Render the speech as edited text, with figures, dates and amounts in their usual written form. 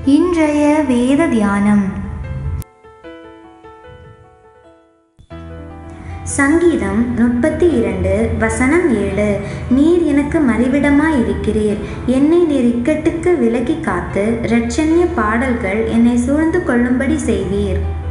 இன்றைய வேத தியானம் சங்கீதம் 32 வசனம் 7. நீர் எனக்கு மறைவிடமாயிருக்கிறீர், என்னை நீர் இக்கட்டுக்கு விலக்கி காத்து இரட்சண்ய பாடல்கள் என்னை சூழ்ந்து கொள்ளும்படி செய்வீர்.